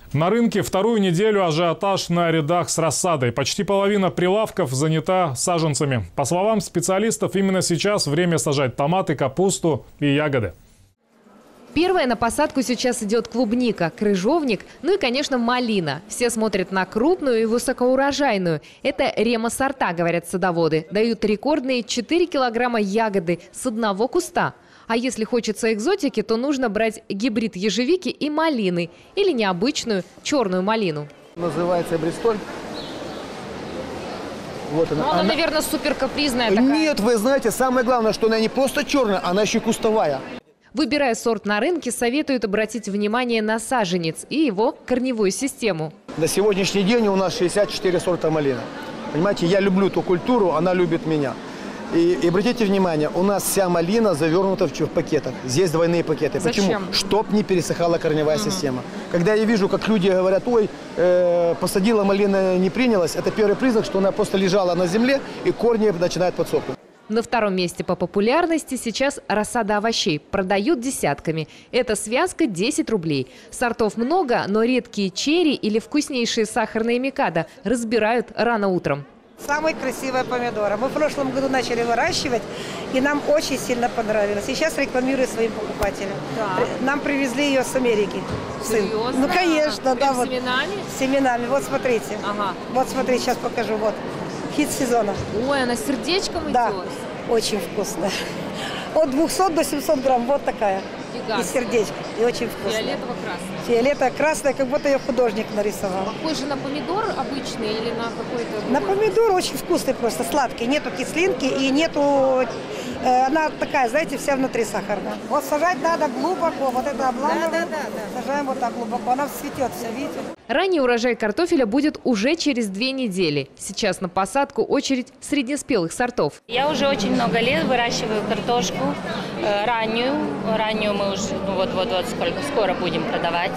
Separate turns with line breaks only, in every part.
На рынке вторую неделю ажиотаж на рядах с рассадой. Почти половина прилавков занята саженцами. По словам специалистов, именно сейчас время сажать томаты, капусту и ягоды.
Первая на посадку сейчас идет клубника, крыжовник, ну и, конечно, малина. Все смотрят на крупную и высокоурожайную. Это рема-сорта, говорят садоводы. Дают рекордные 4 килограмма ягоды с одного куста. А если хочется экзотики, то нужно брать гибрид ежевики и малины или необычную черную малину.
Называется Бристоль. Вот она.
Ну, она, наверное, супер капризная такая.
Нет, вы знаете, самое главное, что она не просто черная, она еще кустовая.
Выбирая сорт на рынке, советуют обратить внимание на саженец и его корневую систему.
На сегодняшний день у нас 64 сорта малины. Понимаете, я люблю ту культуру, она любит меня. И обратите внимание, у нас вся малина завернута в пакетах. Здесь двойные пакеты.
Зачем?
Почему? Чтоб не пересыхала корневая система. Когда я вижу, как люди говорят, ой, посадила малина, не принялась, это первый признак, что она просто лежала на земле и корни начинают подсохнуть.
На втором месте по популярности сейчас рассада овощей. Продают десятками. Эта связка 10 рублей. Сортов много, но редкие черри или вкуснейшие сахарные микадо разбирают рано утром.
Самые красивые помидоры. Мы в прошлом году начали выращивать, и нам очень сильно понравилось. Сейчас рекламирую своим покупателям. Да. Нам привезли ее с Америки.
Серьезно?
Ну, конечно, да. Вот.
Семенами?
Семенами. Вот смотрите. Ага. Вот смотрите, сейчас покажу. Вот. Хит сезона.
Ой, она с сердечком идет.
Да, очень вкусная. От 200 до 700 грамм. Вот такая.
Гигант.
И сердечко. И очень вкусная.
Фиолетово-красная.
Фиолетово-красная, как будто ее художник нарисовал.
Похоже на помидор обычный или на какой-то...
На помидор очень вкусный, просто сладкий. Нету кислинки и нету... Она такая, знаете, вся внутри сахарная. Вот сажать надо глубоко. Вот это обламываем. Да. Сажаем вот так глубоко. Она цветет вся, видите?
Ранний урожай картофеля будет уже через 2 недели. Сейчас на посадку очередь среднеспелых сортов.
Я уже очень много лет выращиваю картошку раннюю. Раннюю мы уже вот скоро будем продавать.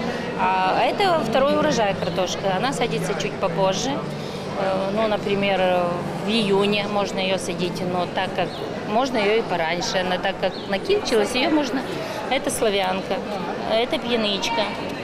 А это второй урожай картошка. Она садится чуть попозже. Ну, например, в июне можно ее садить, но так как можно ее и пораньше. Но так как накильчилась, ее можно... Это славянка, это пьяничка,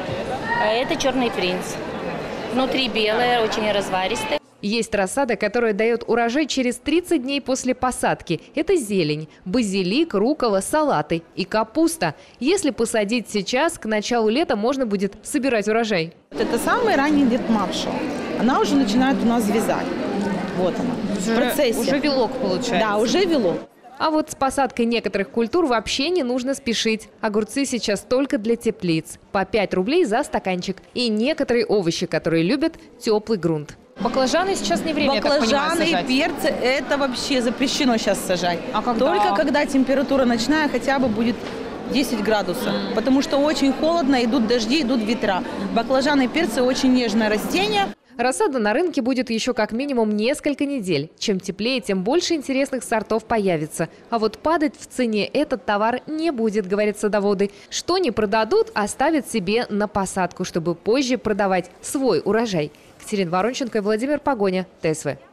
это черный принц. Внутри белая, очень разваристая.
Есть рассада, которая дает урожай через 30 дней после посадки. Это зелень, базилик, руккола, салаты и капуста. Если посадить сейчас, к началу лета можно будет собирать урожай.
Это самый ранний Дед Маршал. Она уже начинает у нас вязать. Вот она. В процессе.
Уже вилок получается.
Да, уже вилок.
А вот с посадкой некоторых культур вообще не нужно спешить. Огурцы сейчас только для теплиц. По 5 рублей за стаканчик. И некоторые овощи, которые любят теплый грунт. Баклажаны сейчас не время,
баклажаны и перцы это вообще запрещено сейчас сажать.
А когда?
Только когда температура ночная хотя бы будет 10 градусов. Потому что очень холодно, идут дожди, идут ветра. Баклажаны и перцы очень нежное растение.
Рассада на рынке будет еще как минимум несколько недель. Чем теплее, тем больше интересных сортов появится. А вот падать в цене этот товар не будет, говорят садоводы. Что не продадут, оставят себе на посадку, чтобы позже продавать свой урожай. Катерина Воронченко и Владимир Погоня, ТСВ.